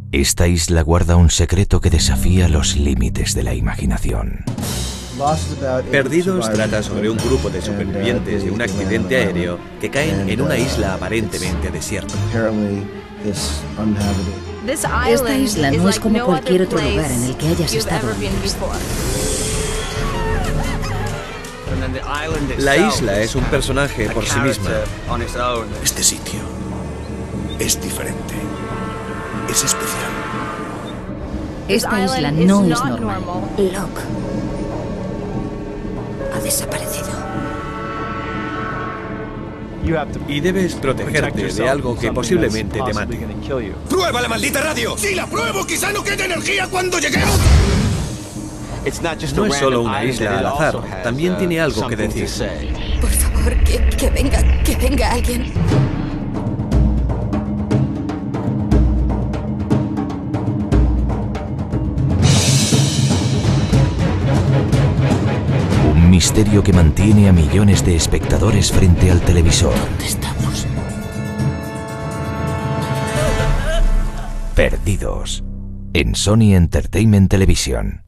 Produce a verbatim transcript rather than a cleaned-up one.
Esta isla guarda un secreto que desafía los límites de la imaginación. Perdidos trata sobre un grupo de supervivientes de un accidente aéreo que caen en una isla aparentemente desierta. Esta isla no es como cualquier otro lugar en el que hayas estado antes. La isla es un personaje por sí misma. Este sitio es diferente. Es especial. Esta isla no es normal. Locke ha desaparecido. Y debes protegerte de algo que posiblemente te mate. ¡Prueba la maldita radio! ¡Si la pruebo, quizá no quede energía cuando lleguemos! No es solo una isla al azar, también tiene algo que decir. Por favor, que, que venga, que venga alguien. Un misterio que mantiene a millones de espectadores frente al televisor. ¿Dónde estamos? Perdidos. En Sony Entertainment Televisión.